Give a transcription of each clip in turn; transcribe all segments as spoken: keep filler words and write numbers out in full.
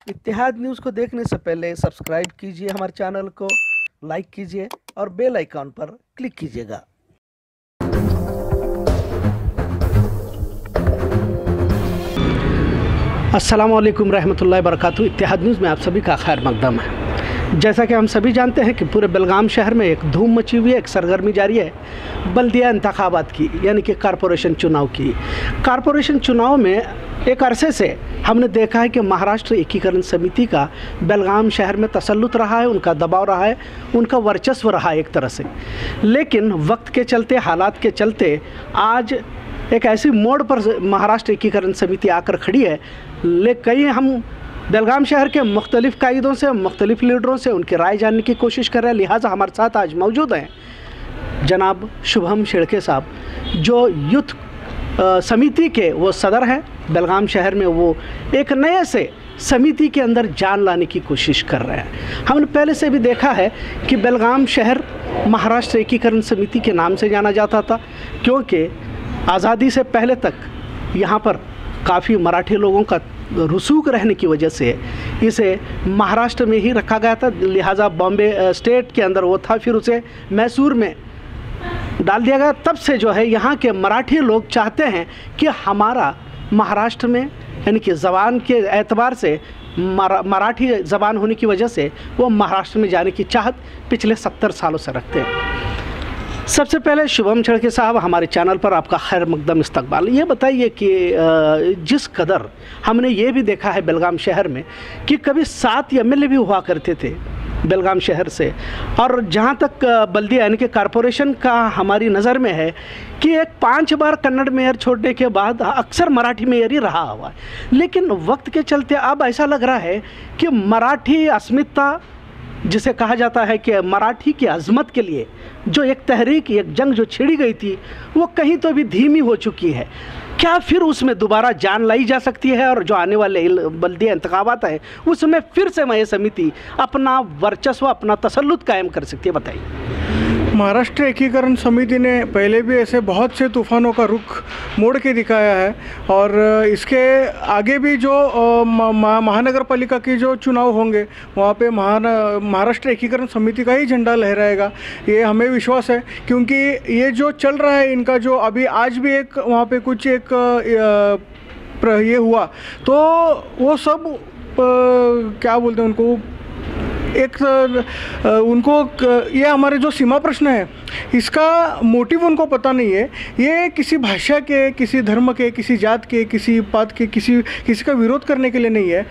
इत्तेहाद news को देखने से पहले सब्सक्राइब कीजिए हमारे चैनल को, लाइक कीजिए और बेल आइकॉन पर क्लिक कीजिएगा। अस्सलामुअलैकुम रहमतुल्लाहि बरकातहू। इत्तेहाद न्यूज़ में आप सभी का खैर मकदम है। जैसा कि हम सभी जानते हैं कि पूरे बेलगाम शहर में एक धूम मची हुई है, एक सरगर्मी जारी है बल्दिया इंतखाबात की, यानी कि कारपोरेशन चुनाव की। कारपोरेशन चुनाव में एक अरसे से हमने देखा है कि महाराष्ट्र एकीकरण समिति का बेलगाम शहर में तसल्लुत रहा है, उनका दबाव रहा है, उनका वर्चस्व रहा है एक तरह से। लेकिन वक्त के चलते, हालात के चलते आज एक ऐसी मोड़ पर महाराष्ट्र एकीकरण समिति आकर खड़ी है। ले कई हम बेलगाम शहर के मुख्तलिफ़ कायदों से, मुख्तलिफ़ लीडरों से उनकी राय जानने की कोशिश कर रहे हैं। लिहाजा हमारे साथ आज मौजूद हैं जनाब शुभम शेड़के साहब, जो यूथ समिति के वो सदर हैं बेलगाम शहर में। वो एक नए से समिति के अंदर जान लाने की कोशिश कर रहे हैं। हमने पहले से भी देखा है कि बेलगाम शहर महाराष्ट्र एकीकरण समिति के नाम से जाना जाता था, क्योंकि आज़ादी से पहले तक यहाँ पर काफ़ी मराठी लोगों का रसूख रहने की वजह से इसे महाराष्ट्र में ही रखा गया था। लिहाजा बॉम्बे स्टेट के अंदर वो था, फिर उसे मैसूर में डाल दिया गया। तब से जो है यहाँ के मराठी लोग चाहते हैं कि हमारा महाराष्ट्र में, यानी कि ज़बान के एतबार से मरा, मराठी ज़बान होने की वजह से वो महाराष्ट्र में जाने की चाहत पिछले सत्तर सालों से रखते हैं। सबसे पहले शुभम शेड़के साहब, हमारे चैनल पर आपका खैर मकदम इस्तकबाल। ये बताइए कि जिस कदर हमने ये भी देखा है बेलगाम शहर में कि कभी सात एम एल ए भी हुआ करते थे बेलगाम शहर से, और जहाँ तक बल्दिया यानी कि कारपोरेशन का हमारी नज़र में है कि एक पांच बार कन्नड़ मेयर छोड़ने के बाद अक्सर मराठी मेयर ही रहा हुआ है। लेकिन वक्त के चलते अब ऐसा लग रहा है कि मराठी अस्मिता, जिसे कहा जाता है कि मराठी की अज़मत के लिए जो एक तहरीक, एक जंग जो छिड़ी गई थी, वो कहीं तो भी धीमी हो चुकी है। क्या फिर उसमें दोबारा जान लाई जा सकती है और जो आने वाले बल्दिया इंतखाबात हैं उसमें फिर से ये समिति अपना वर्चस्व, अपना तसल्लुत कायम कर सकती है? बताइए। महाराष्ट्र एकीकरण समिति ने पहले भी ऐसे बहुत से तूफ़ानों का रुख मोड़ के दिखाया है, और इसके आगे भी जो महानगर पालिका की जो चुनाव होंगे वहाँ पे महाराष्ट्र एकीकरण समिति का ही झंडा लहराएगा, ये हमें विश्वास है। क्योंकि ये जो चल रहा है इनका, जो अभी आज भी एक वहाँ पे कुछ एक ये हुआ, तो वो सब क्या बोलते हैं उनको, एक उनको ये हमारे जो सीमा प्रश्न है इसका मोटिव उनको पता नहीं है। ये किसी भाषा के, किसी धर्म के, किसी जात के, किसी पात के, किसी किसी का विरोध करने के लिए नहीं है।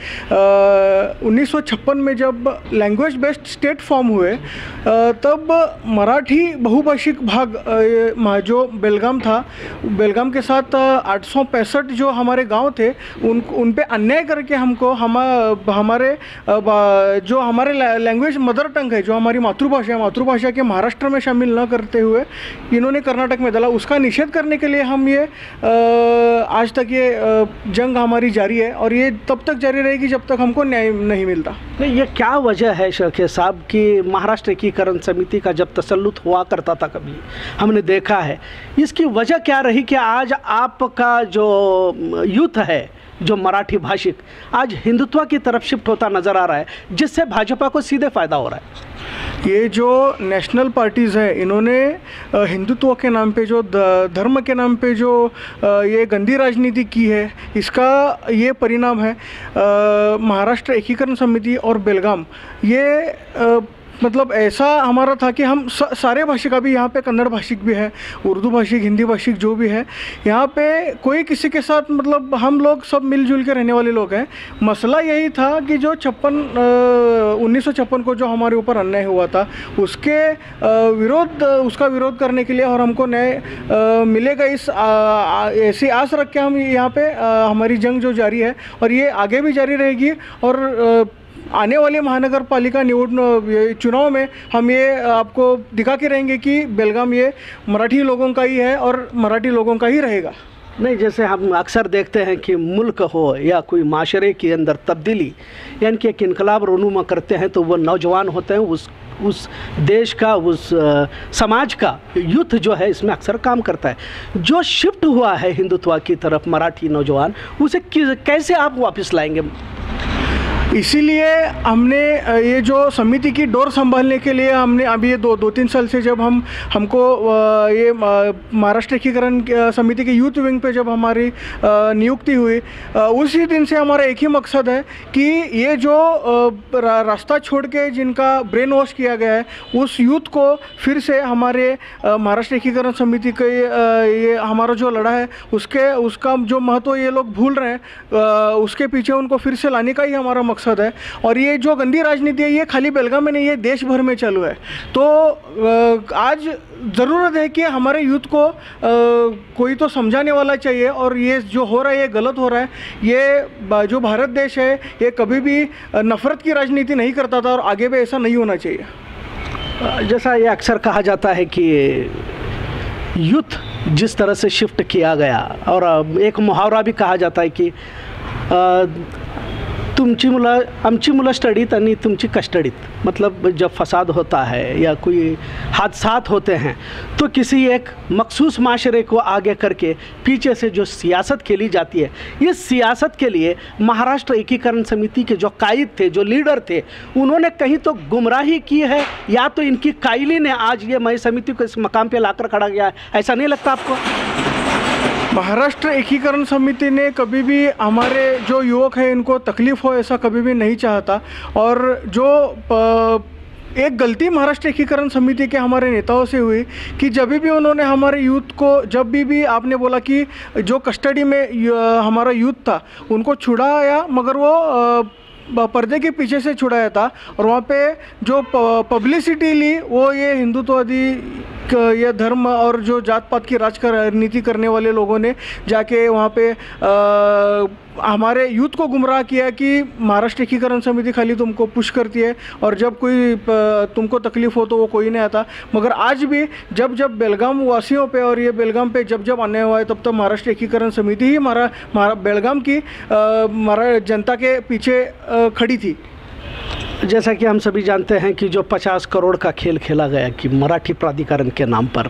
उन्नीस सौ छप्पन में जब लैंग्वेज बेस्ड स्टेट फॉर्म हुए तब मराठी बहुभाषिक भाग जो बेलगाम था, बेलगाम के साथ आठ सौ पैंसठ जो हमारे गांव थे उन उन पे अन्याय करके हमको हम हमारे जो हमारे लैंग्वेज मदर टंग है, जो हमारी मातृभाषा है, मातृभाषा के महाराष्ट्र में शामिल न करते हुए इन्होंने कर्नाटक में डाला। उसका निषेध करने के लिए हम ये आ, आज तक ये आ, जंग हमारी जारी है, और ये तब तक जारी रहेगी जब तक हमको न्याय नहीं मिलता। नहीं, ये क्या वजह है शेड़के साहब कि महाराष्ट्र एकीकरण समिति का जब तसल्लुत हुआ करता था, कभी हमने देखा है, इसकी वजह क्या रही कि आज आपका जो यूथ है, जो मराठी भाषिक, आज हिंदुत्व की तरफ शिफ्ट होता नज़र आ रहा है, जिससे भाजपा को सीधे फ़ायदा हो रहा है? ये जो नेशनल पार्टीज़ है इन्होंने हिंदुत्व के नाम पे, जो धर्म के नाम पे जो ये गंदी राजनीति की है, इसका ये परिणाम है। महाराष्ट्र एकीकरण समिति और बेलगाम ये मतलब ऐसा हमारा था कि हम सारे भाषिक, अभी यहाँ पे कन्नड़ भाषिक भी है, उर्दू भाषिक, हिंदी भाषिक जो भी है, यहाँ पे कोई किसी के साथ, मतलब हम लोग सब मिलजुल के रहने वाले लोग हैं। मसला यही था कि जो छप्पन उन्नीस सौ छप्पन को जो हमारे ऊपर अन्याय हुआ था उसके विरोध उसका विरोध करने के लिए, और हमको न्याय मिलेगा इस ऐसी आस रख के हम यहाँ पे हमारी जंग जो जारी है, और ये आगे भी जारी रहेगी। और आने वाले महानगर पालिका निवड चुनाव में हम ये आपको दिखा के रहेंगे कि बेलगाम ये मराठी लोगों का ही है और मराठी लोगों का ही रहेगा। नहीं, जैसे हम अक्सर देखते हैं कि मुल्क हो या कोई माशरे के अंदर तब्दीली, यानी कि एक इनकलाब रोनुमा करते हैं, तो वो नौजवान होते हैं, उस उस देश का, उस समाज का यूथ जो है इसमें अक्सर काम करता है। जो शिफ्ट हुआ है हिंदुत्व की तरफ मराठी नौजवान, उसे कैसे आप वापस लाएंगे? इसीलिए हमने ये जो समिति की डोर संभालने के लिए हमने अभी ये दो दो तीन साल से जब हम हमको ये महाराष्ट्र एकीकरण समिति के यूथ विंग पे जब हमारी नियुक्ति हुई, उसी दिन से हमारा एक ही मकसद है कि ये जो रास्ता छोड़ के जिनका ब्रेन वॉश किया गया है उस यूथ को फिर से हमारे महाराष्ट्र एकीकरण समिति के ये हमारा जो लड़ा है उसके उसका जो महत्व ये लोग भूल रहे हैं, उसके पीछे उनको फिर से लाने का ही हमारा मकसद है। और ये जो गंदी राजनीति है ये खाली बेलगाम में नहीं, ये देश भर में चालू है। तो आज ज़रूरत है कि हमारे यूथ को कोई तो समझाने वाला चाहिए, और ये जो हो रहा है ये गलत हो रहा है। ये जो भारत देश है ये कभी भी नफ़रत की राजनीति नहीं करता था और आगे भी ऐसा नहीं होना चाहिए। जैसा ये अक्सर कहा जाता है कि यूथ जिस तरह से शिफ्ट किया गया, और एक मुहावरा भी कहा जाता है कि तुमची मुलं आमची मुलं स्टडीत आणि तुमची कस्टडीत, मतलब जब फसाद होता है या कोई हादसात होते हैं तो किसी एक मखसूस माशरे को आगे करके पीछे से जो सियासत खेली जाती है, इस सियासत के लिए महाराष्ट्र एकीकरण समिति के जो कायद थे, जो लीडर थे, उन्होंने कहीं तो गुमराही की है या तो इनकी कायली ने आज ये मई समिति को इस मकाम पे लाकर खड़ा किया है। ऐसा नहीं लगता आपको? महाराष्ट्र एकीकरण समिति ने कभी भी हमारे जो युवक हैं इनको तकलीफ़ हो ऐसा कभी भी नहीं चाहता। और जो एक गलती महाराष्ट्र एकीकरण समिति के हमारे नेताओं से हुई कि जब भी उन्होंने हमारे यूथ को, जब भी भी आपने बोला कि जो कस्टडी में हमारा यूथ था उनको छुड़ाया, मगर वो पर्दे के पीछे से छुड़ाया था, और वहाँ पे जो पब्लिसिटी ली वो ये हिंदुत्ववादी ये धर्म और जो जात पात की राजनीति करने वाले लोगों ने जाके वहाँ पे आ, हमारे यूथ को गुमराह किया कि महाराष्ट्र एकीकरण समिति खाली तुमको पुश करती है और जब कोई तुमको तकलीफ़ हो तो वो कोई नहीं आता। मगर आज भी जब जब बेलगाम वासियों पे और ये बेलगाम पे जब जब अन्याय हुआ है तब तब महाराष्ट्र एकीकरण समिति ही हमारा हमारा बेलगाम की हमारा जनता के पीछे आ, खड़ी थी। जैसा कि हम सभी जानते हैं कि जो पचास करोड़ का खेल खेला गया कि मराठी प्राधिकरण के नाम पर,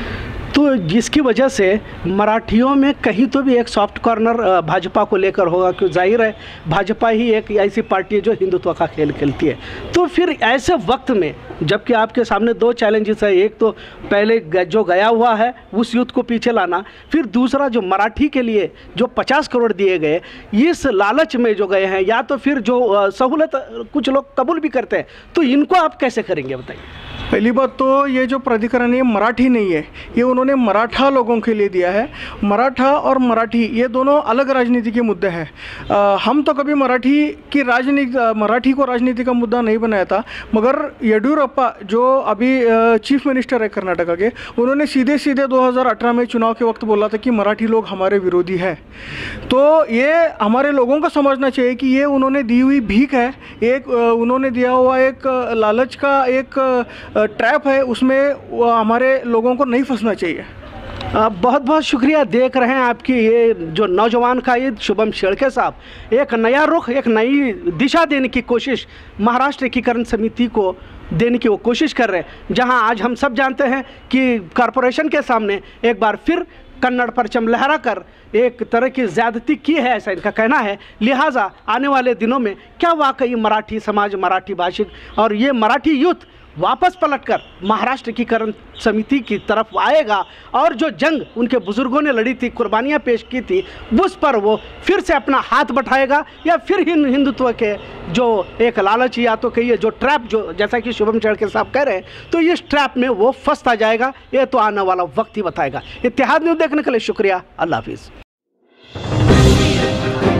तो जिसकी वजह से मराठियों में कहीं तो भी एक सॉफ्ट कॉर्नर भाजपा को लेकर होगा, क्योंकि जाहिर है भाजपा ही एक ऐसी पार्टी है जो हिंदुत्व का खेल खेलती है। तो फिर ऐसे वक्त में जबकि आपके सामने दो चैलेंजेस है, एक तो पहले जो गया हुआ है उस यूथ को पीछे लाना, फिर दूसरा जो मराठी के लिए जो पचास करोड़ दिए गए, इस लालच में जो गए हैं, या तो फिर जो सहूलत कुछ लोग कबूल भी करते हैं, तो इनको आप कैसे करेंगे बताइए? पहली बात तो ये जो प्राधिकरण है मराठी नहीं है, ये उन्होंने मराठा लोगों के लिए दिया है। मराठा और मराठी ये दोनों अलग राजनीति के मुद्दे हैं। हम तो कभी मराठी की राजनीति मराठी को राजनीति का मुद्दा नहीं बनाया था, मगर येडियुरप्पा जो अभी चीफ मिनिस्टर है कर्नाटका के, उन्होंने सीधे सीधे दो हज़ार अठारह में चुनाव के वक्त बोला था कि मराठी लोग हमारे विरोधी हैं। तो ये हमारे लोगों को समझना चाहिए कि ये उन्होंने दी हुई भीख है, एक उन्होंने दिया हुआ एक लालच का एक ट्रैप है, उसमें हमारे लोगों को नहीं फंसना चाहिए। बहुत बहुत शुक्रिया। देख रहे हैं आपकी ये जो नौजवान कायद शुभम शेड़के साहब एक नया रुख, एक नई दिशा देने की कोशिश महाराष्ट्र एकीकरण समिति को देने की वो कोशिश कर रहे हैं, जहां आज हम सब जानते हैं कि कॉरपोरेशन के सामने एक बार फिर कन्नड़ परचम लहरा कर एक तरह की ज़्यादती की है, ऐसा इनका कहना है। लिहाजा आने वाले दिनों में क्या वाकई मराठी समाज, मराठी भाषिक और ये मराठी यूथ वापस पलटकर महाराष्ट्र एकीकरण समिति की तरफ आएगा, और जो जंग उनके बुजुर्गों ने लड़ी थी, कुर्बानियां पेश की थी, उस पर वो फिर से अपना हाथ बढ़ाएगा, या फिर हिंदुत्व के जो एक लालच या तो कहिए जो ट्रैप, जो जैसा कि शुभम शेड़के साहब कह रहे हैं, तो इस ट्रैप में वो फंसता जाएगा। ये तो आने वाला वक्त ही बताएगा। इत्तेहाद न्यूज़ देखने के लिए शुक्रिया। अल्लाह हाफिज़।